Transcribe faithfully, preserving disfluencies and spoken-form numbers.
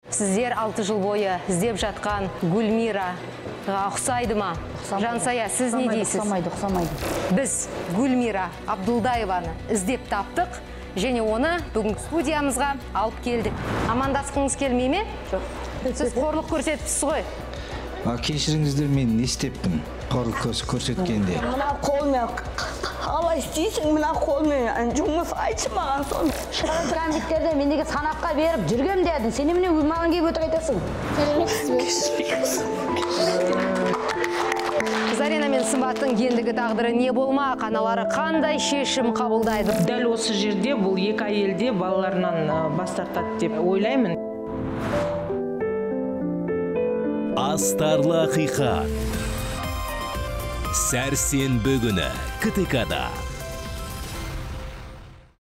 Сіздер алты жыл бойы іздеп жатқан Гүлмираға ұқсайды ма? Жансая, сіз не дейсіз? Ұқсамайды, ұқсамайды. Біз Гүлмира Абдулдаеваны іздеп таптық, және оны бүгін студиямызға алып келдік. Амандасқыңыз келмей ме? Жоқ. Сіз қорлық көрсетіпсіз ғой? Кешіріңіздер, мен не істеппін қорлық көрсеткенде? Мына қолмен қалай істейсің, мына қолмен жұмыс айтшы маған соны. Шағын транзиттерде мендегі санатқа беріп жүргем дедің. Сен мені маған келіп өтір айтасың. Зарина мен Сымбаттың ендігі тағдыры не болмақ, аналары қандай шешім қабылдайды? Дәл осы жерде бұл екі әйелде балаларынан бас тартады деп ойлаймын. Астарлы ақиқат. Сәрсенбі күні КТК-да.